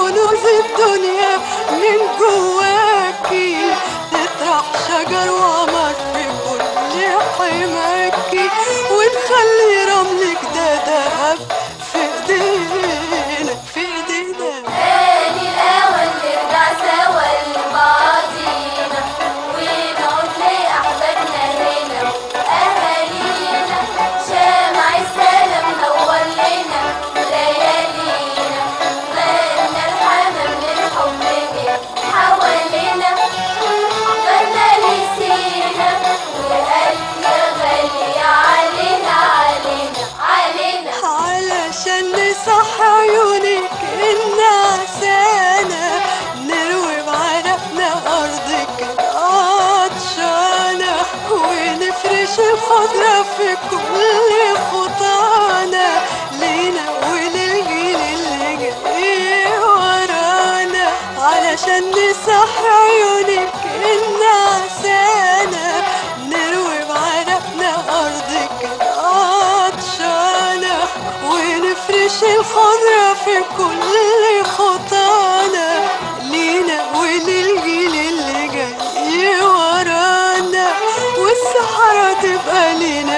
كنوز الدنيا من جواكي، تطرح شجر وقمر في كل حماكي، ونخلي رملك ده دهب في ايدينا في ايدينا. آن الأوان نرجع سوا لبعضينا، ونعود لأحبابنا هنا أهالينا، شمع السلام نور لنا ليالينا، غنى الحمام للحب جه حوالينا، غنى لسينا وقال يا غالي علينا علينا علينا. علشان نصح عيونك النعسانة، نروي بعرقنا أرضك عطشانة، ونفرش الخضرة في كل خطانا، لينا وللجيل اللي جاي ورانا. علشان نصح عيونك النعسانة، نروي بعرقنا أرضك عطشانة، ونفرش الخضرة في كل خطانا، لينا وللجيل اللي جاي ورانا، والصحراء تبقى لينا